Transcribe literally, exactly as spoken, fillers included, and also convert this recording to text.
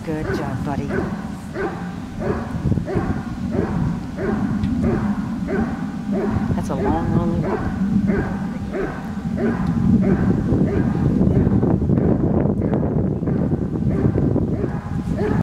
Good job, buddy. That's a long, lonely walk.